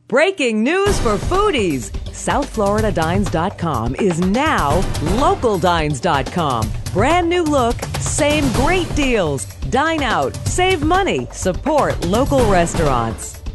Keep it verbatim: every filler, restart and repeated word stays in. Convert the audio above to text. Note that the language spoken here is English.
Breaking news for foodies. South Florida Dines dot com is now Local Dines dot com. Brand new look, same great deals. Dine out, save money, support local restaurants.